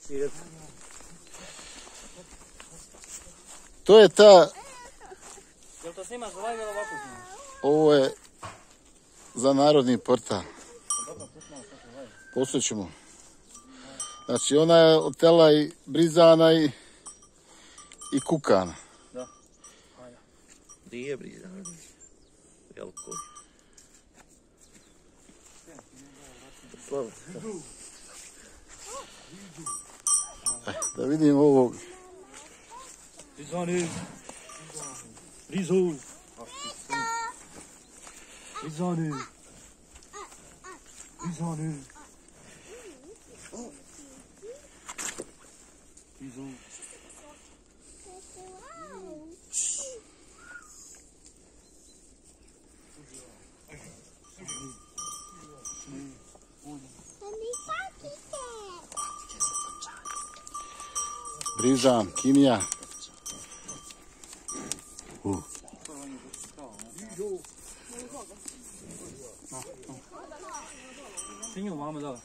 To je ta... Jel to snimaš za live ili ovako snimaš? Ovo je za narodni portal. Posle ćemo. Znači ona je od tela i Brizana i Kukana. Da. Gdje je Brizan? Veliko. Da vidim ovog. Brizane! Brizu! Brizane! Brizane! Brizu! Brizan, Kinija. Sinju, mama da.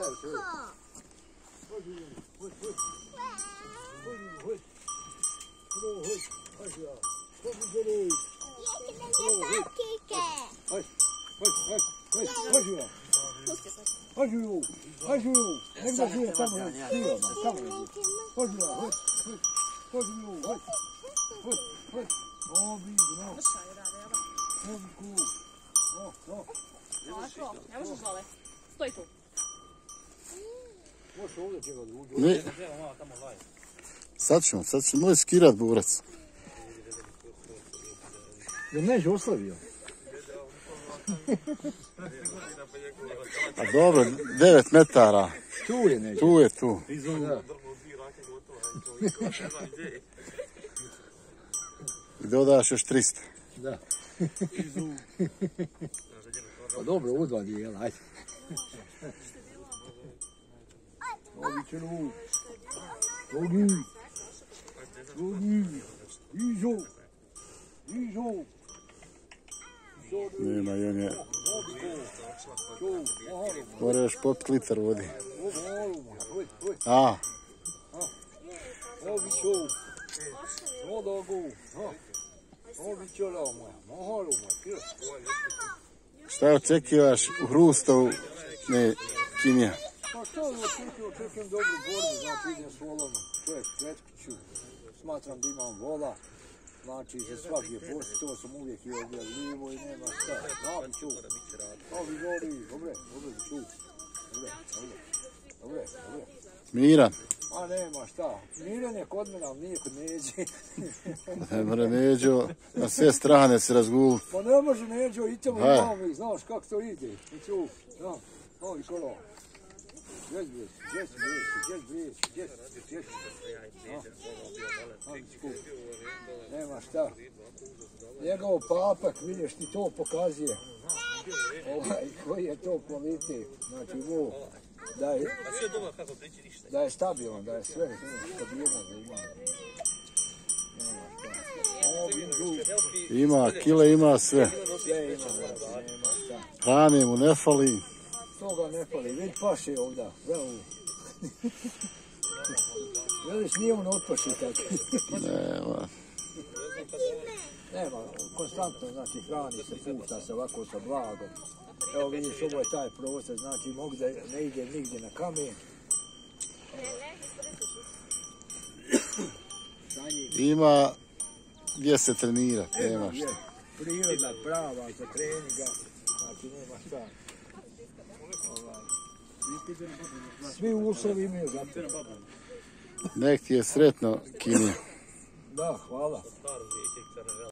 Ne možeš dole. Stoj tu. Sad ćemo moj skirat burac. Jel neđe oslavio? A dobro, 9 metara. Tu je neđe. Tu je tu. I dodaš još 300. Da. Pa dobro, udvadi, jel, ajde. Ovi će nu. Ogi. Ogi. Izo. Izo. Nema i on je. Mora još popit litar vodi. A. Ovi ću. Odogu. Ovi ću lao moja. Mohalu moja. Šta očekivaš u Hrustovu, ne, Kinija? Pa što očekujem dobru borbu, znači idem s volom, čovjek pretkiću, smatram da imam vola, znači za svaki je posti, to sam uvijek i objavljivo i nema šta, nabi ću, nabi gori, dobre ću, dobre. Miran. A nema šta, Miran je kod mene, ali nije kod Neđe. Ne mora Neđo, na sve strane se razgulu. Pa ne može Neđo, idemo i imamo ih, znaš kako to ide, iću, novi kolo. Nema šta. Njegov papak, vidiš ti to pokazuje. Koji je to kvalitet. Znači ovo, da je stabilan, da je sve stabilno da ima. Ima kile, ima sve. Sve ima, nema šta. Hrane mu ne fali. Toga ne fali, već paše ovdje, bravo. Vidiš, nije on otpaši tako. Nema, konstantno, znači, hrani se, pušta se ovako sa blagom. Evo vidiš, ovo je taj prostor, znači, mogu da ne ide nigdje na kamen. Ima gdje se trenira, nema šta. Prirodna, prava za treninga, znači, nema šta. Svi uslovi imaju za to. Nek ti je sretno, Kinija. Da, hvala.